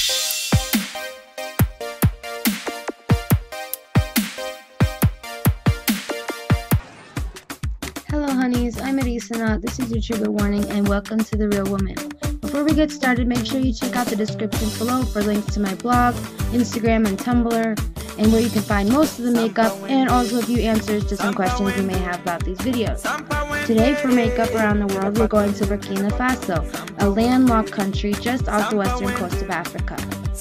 Hello honeys, I'm Arisana, this is your trigger warning, and welcome to The Real Woman. Before we get started, make sure you check out the description below for links to my blog, Instagram, and Tumblr, and where you can find most of the makeup, and also a few answers to some questions you may have about these videos. Today for makeup around the world, we're going to Burkina Faso, a landlocked country just off the western coast of Africa.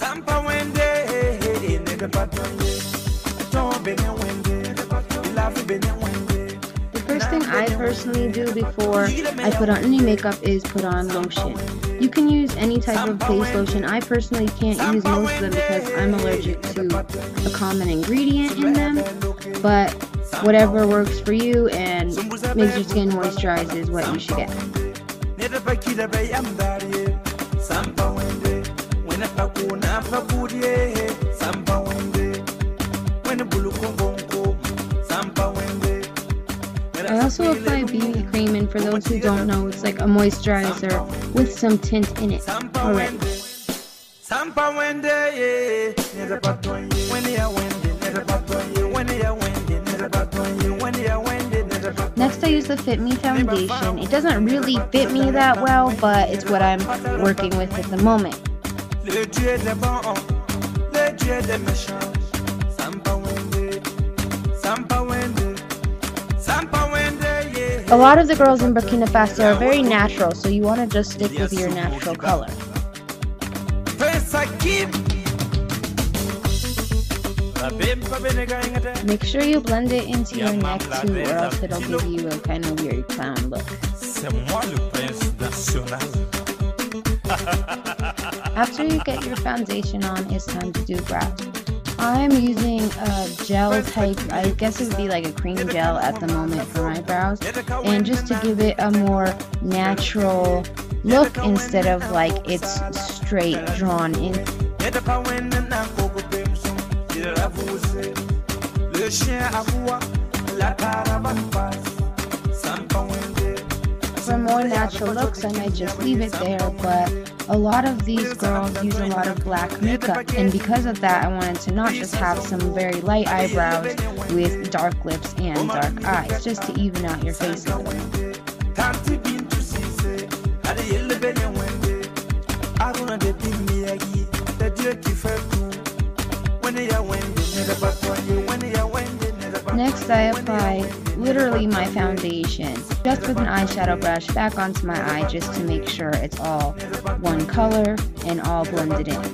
The first thing I personally do before I put on any makeup is put on lotion. You can use any type of face lotion. I personally can't use most of them because I'm allergic to a common ingredient in them, but whatever works for you and makes your skin moisturize is what you should get. I also apply BB cream, and for those who don't know, it's like a moisturizer with some tint in it already. Next I use the Fit Me foundation. It doesn't really fit me that well, but it's what I'm working with at the moment. A lot of the girls in Burkina Faso are very natural, so you want to just stick with your natural color. Make sure you blend it into your neck too, or else it'll give you a kind of weird clown look. After you get your foundation on, it's time to do brows. I'm using a gel type, I guess it would be like a cream gel at the moment for my brows, and just to give it a more natural look instead of like it's straight drawn in. For more natural looks, I might just leave it there, but a lot of these girls use a lot of black makeup, and because of that, I wanted to not just have some very light eyebrows with dark lips and dark eyes, just to even out your face a little. Next, I apply literally my foundation just with an eyeshadow brush back onto my eye, just to make sure it's all one color and all blended in.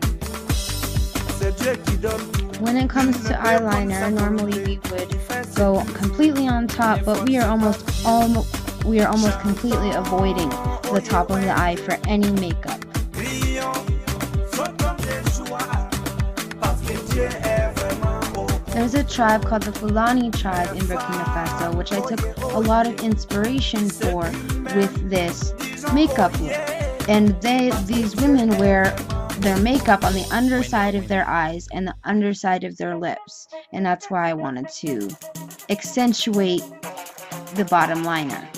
When it comes to eyeliner, normally we would go completely on top, but we are almost completely avoiding the top of the eye for any makeup. There's a tribe called the Fulani tribe in Burkina Faso, which I took a lot of inspiration for with this makeup look. And these women wear their makeup on the underside of their eyes and the underside of their lips. And that's why I wanted to accentuate the bottom liner.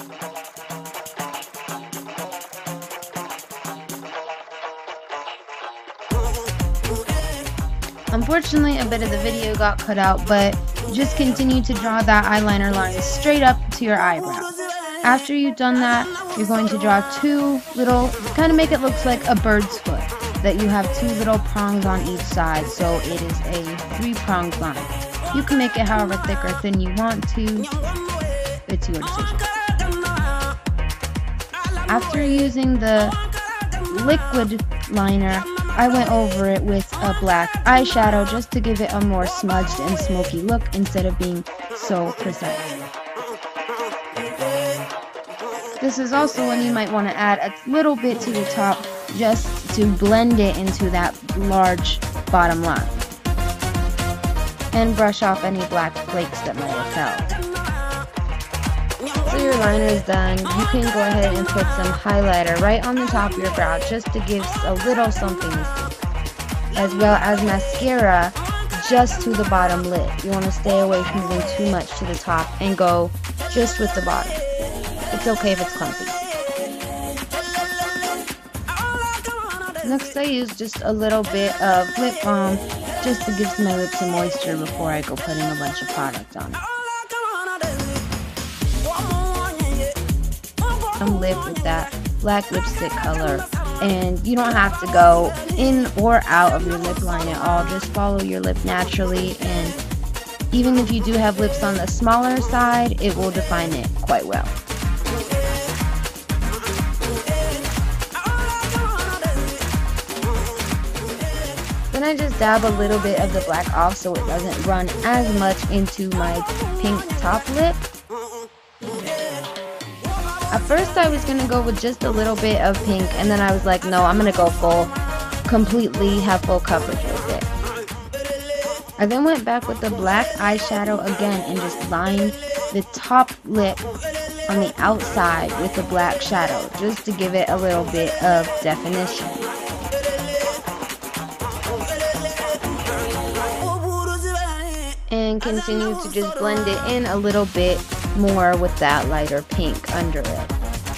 Unfortunately, a bit of the video got cut out, but just continue to draw that eyeliner line straight up to your eyebrow. After you've done that, you're going to draw two little, kind of make it look like a bird's foot, that you have two little prongs on each side, so it is a three-pronged line. You can make it however thick or thin you want to. It's your decision. After using the liquid liner, I went over it with a black eyeshadow just to give it a more smudged and smoky look instead of being so precise. This is also when you might want to add a little bit to the top just to blend it into that large bottom line. And brush off any black flakes that might have fell. So your liner is done. You can go ahead and put some highlighter right on the top of your brow just to give a little something, as well as mascara just to the bottom lid. You want to stay away from going too much to the top and go just with the bottom. It's okay if it's clumpy. Next I use just a little bit of lip balm just to give my lips some moisture before I go putting a bunch of product on it. Some lip with that black lipstick color, and you don't have to go in or out of your lip line at all. Just follow your lip naturally, and even if you do have lips on the smaller side, it will define it quite well. Then I just dab a little bit of the black off so it doesn't run as much into my pink top lip. At first I was going to go with just a little bit of pink, and then I was like, no, I'm going to go completely have full coverage with it. I then went back with the black eyeshadow again and just lined the top lip on the outside with the black shadow just to give it a little bit of definition. And continue to just blend it in a little bit more with that lighter pink under it.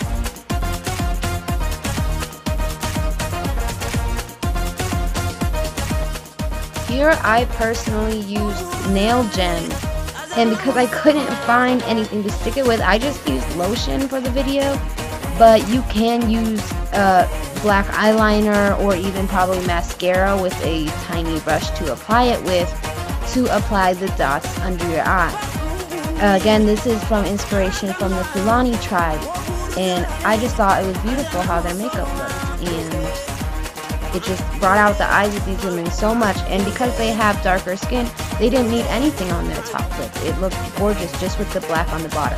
Here I personally used nail gems, and because I couldn't find anything to stick it with, I just used lotion for the video. But you can use black eyeliner or even probably mascara with a tiny brush to apply it with, to apply the dots under your eye. Again, this is from inspiration from the Fulani tribe, and I just thought it was beautiful how their makeup looked, and it just brought out the eyes of these women so much. And because they have darker skin, they didn't need anything on their top lip. It looked gorgeous just with the black on the bottom.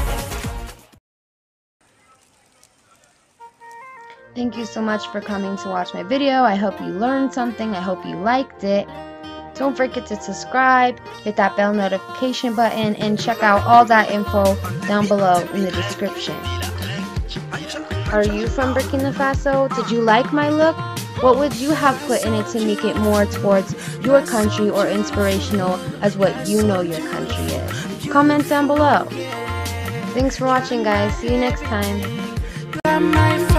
Thank you so much for coming to watch my video. I hope you learned something. I hope you liked it. Don't forget to subscribe, hit that bell notification button, and check out all that info down below in the description. Are you from Burkina Faso? Did you like my look? What would you have put in it to make it more towards your country or inspirational as what you know your country is? Comment down below. Thanks for watching, guys. See you next time.